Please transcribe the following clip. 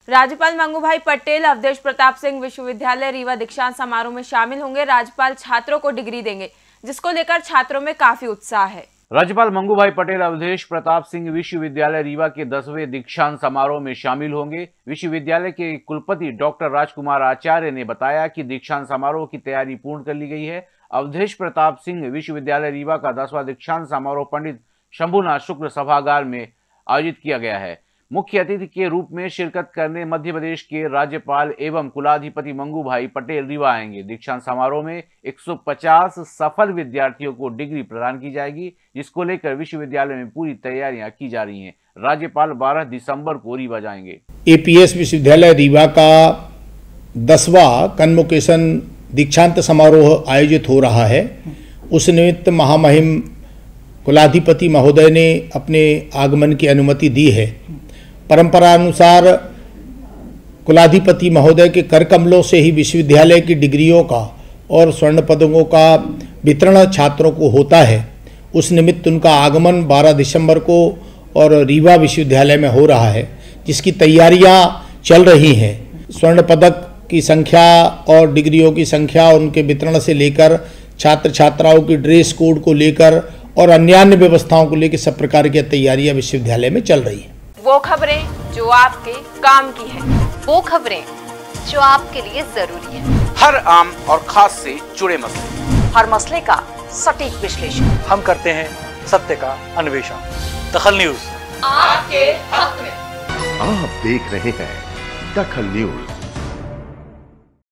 राज्यपाल मंगूभाई पटेल अवधेश प्रताप सिंह विश्वविद्यालय रीवा दीक्षांत समारोह में शामिल होंगे। राज्यपाल छात्रों को डिग्री देंगे, जिसको लेकर छात्रों में काफी उत्साह है। राज्यपाल मंगूभाई पटेल अवधेश प्रताप सिंह विश्वविद्यालय रीवा के 10वें दीक्षांत समारोह में शामिल होंगे। विश्वविद्यालय के कुलपति डॉक्टर राजकुमार आचार्य ने बताया कि दीक्षांत समारोह की तैयारी पूर्ण कर ली गई है। अवधेश प्रताप सिंह विश्वविद्यालय रीवा का 10वां दीक्षांत समारोह पंडित शंभुनाथ शुक्ल सभागार में आयोजित किया गया है। मुख्य अतिथि के रूप में शिरकत करने मध्य प्रदेश के राज्यपाल एवं कुलाधिपति मंगूभाई पटेल रीवा आएंगे। दीक्षांत समारोह में 150 सफल विद्यार्थियों को डिग्री प्रदान की जाएगी, जिसको लेकर विश्वविद्यालय में पूरी तैयारियां की जा रही हैं। राज्यपाल 12 दिसंबर को रीवा जाएंगे। एपीएस विश्वविद्यालय रीवा का 10वां कन्वोकेशन दीक्षांत समारोह आयोजित हो रहा है। उस निमित्त महामहिम कुलाधिपति महोदय ने अपने आगमन की अनुमति दी है। परंपरा अनुसार कुलाधिपति महोदय के कर कमलों से ही विश्वविद्यालय की डिग्रियों का और स्वर्ण पदकों का वितरण छात्रों को होता है। उस निमित्त उनका आगमन 12 दिसंबर को और रीवा विश्वविद्यालय में हो रहा है, जिसकी तैयारियां चल रही हैं। स्वर्ण पदक की संख्या और डिग्रियों की संख्या, उनके वितरण से लेकर छात्र छात्राओं की ड्रेस कोड को लेकर और अन्य व्यवस्थाओं को लेकर सब प्रकार की तैयारियां विश्वविद्यालय में चल रही हैं। वो खबरें जो आपके काम की है, वो खबरें जो आपके लिए जरूरी है, हर आम और खास से जुड़े मसले, हर मसले का सटीक विश्लेषण हम करते हैं, सत्य का अन्वेषण। दखल न्यूज आपके हक में। आप देख रहे हैं दखल न्यूज।